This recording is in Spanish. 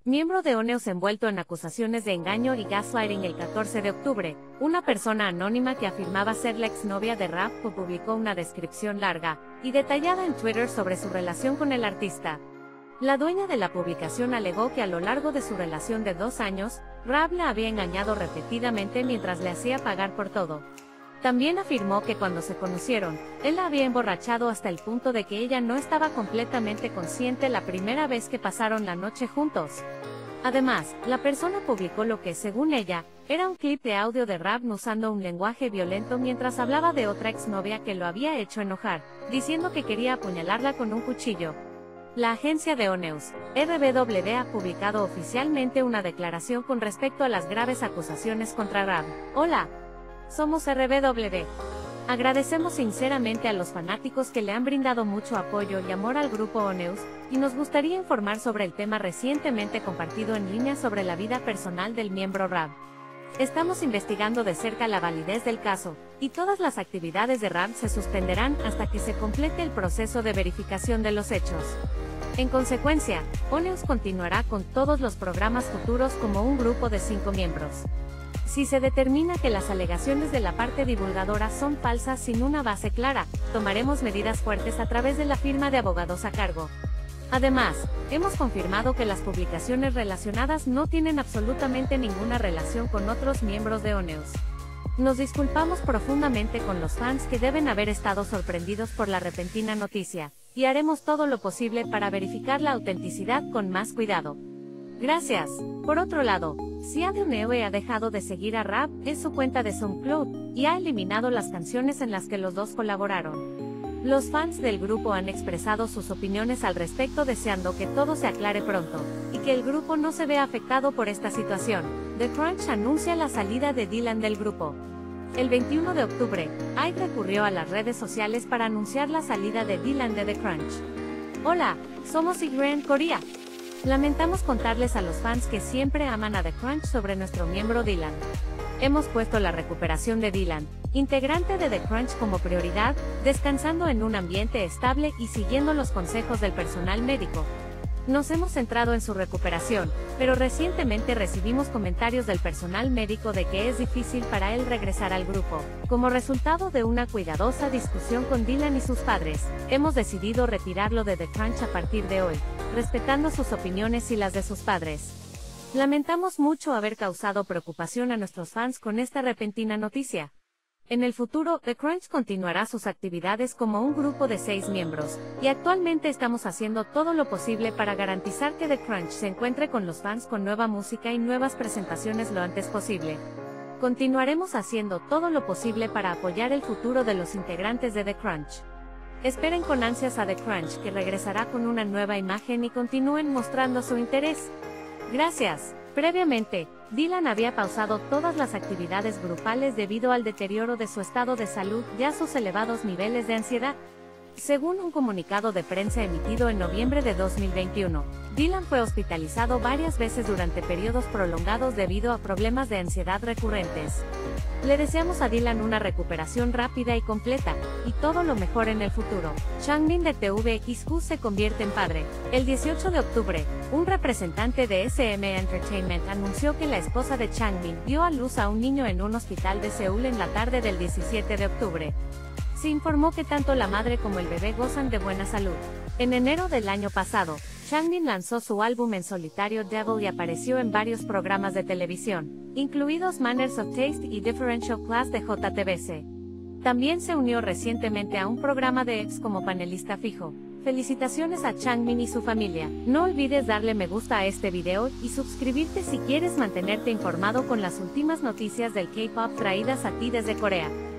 Miembro de Oneus envuelto en acusaciones de engaño y gaslighting. El 14 de octubre, una persona anónima que afirmaba ser la exnovia de Rap publicó una descripción larga y detallada en Twitter sobre su relación con el artista. La dueña de la publicación alegó que a lo largo de su relación de 2 años, Rap la había engañado repetidamente mientras le hacía pagar por todo. También afirmó que cuando se conocieron, él la había emborrachado hasta el punto de que ella no estaba completamente consciente la primera vez que pasaron la noche juntos. Además, la persona publicó lo que, según ella, era un clip de audio de Rap usando un lenguaje violento mientras hablaba de otra exnovia que lo había hecho enojar, diciendo que quería apuñalarla con un cuchillo. La agencia de Oneus, RBW, ha publicado oficialmente una declaración con respecto a las graves acusaciones contra Rap. Hola. Somos RBW. Agradecemos sinceramente a los fanáticos que le han brindado mucho apoyo y amor al grupo Oneus, y nos gustaría informar sobre el tema recientemente compartido en línea sobre la vida personal del miembro Rap. Estamos investigando de cerca la validez del caso, y todas las actividades de Rap se suspenderán hasta que se complete el proceso de verificación de los hechos. En consecuencia, Oneus continuará con todos los programas futuros como un grupo de 5 miembros. Si se determina que las alegaciones de la parte divulgadora son falsas sin una base clara, tomaremos medidas fuertes a través de la firma de abogados a cargo. Además, hemos confirmado que las publicaciones relacionadas no tienen absolutamente ninguna relación con otros miembros de Oneus. Nos disculpamos profundamente con los fans que deben haber estado sorprendidos por la repentina noticia, y haremos todo lo posible para verificar la autenticidad con más cuidado. Gracias. Por otro lado, Oneus ha dejado de seguir a Rap en su cuenta de SoundCloud, y ha eliminado las canciones en las que los dos colaboraron. Los fans del grupo han expresado sus opiniones al respecto deseando que todo se aclare pronto, y que el grupo no se vea afectado por esta situación. The Crunch anuncia la salida de Dylan del grupo. El 21 de octubre, IVE recurrió a las redes sociales para anunciar la salida de Dylan de The Crunch. Hola, somos Igren Corea. Lamentamos contarles a los fans que siempre aman a The Crunch sobre nuestro miembro Dylan. Hemos puesto la recuperación de Dylan, integrante de The Crunch, como prioridad, descansando en un ambiente estable y siguiendo los consejos del personal médico. Nos hemos centrado en su recuperación, pero recientemente recibimos comentarios del personal médico de que es difícil para él regresar al grupo. Como resultado de una cuidadosa discusión con Dylan y sus padres, hemos decidido retirarlo de The Crunch a partir de hoy, respetando sus opiniones y las de sus padres. Lamentamos mucho haber causado preocupación a nuestros fans con esta repentina noticia. En el futuro, The Crunch continuará sus actividades como un grupo de 6 miembros, y actualmente estamos haciendo todo lo posible para garantizar que The Crunch se encuentre con los fans con nueva música y nuevas presentaciones lo antes posible. Continuaremos haciendo todo lo posible para apoyar el futuro de los integrantes de The Crunch. Esperen con ansias a The Crunch, que regresará con una nueva imagen, y continúen mostrando su interés. Gracias. Previamente, Dylan había pausado todas las actividades grupales debido al deterioro de su estado de salud y a sus elevados niveles de ansiedad. Según un comunicado de prensa emitido en noviembre de 2021, Dylan fue hospitalizado varias veces durante periodos prolongados debido a problemas de ansiedad recurrentes. Le deseamos a Dylan una recuperación rápida y completa, y todo lo mejor en el futuro. Changbin de TVXQ se convierte en padre. El 18 de octubre, un representante de SM Entertainment anunció que la esposa de Changbin dio a luz a un niño en un hospital de Seúl en la tarde del 17 de octubre. Se informó que tanto la madre como el bebé gozan de buena salud. En enero del año pasado, Changbin lanzó su álbum en solitario Devil y apareció en varios programas de televisión, incluidos Manners of Taste y Differential Class de JTBC. También se unió recientemente a un programa de X como panelista fijo. Felicitaciones a Changbin y su familia. No olvides darle me gusta a este video y suscribirte si quieres mantenerte informado con las últimas noticias del K-pop traídas a ti desde Corea.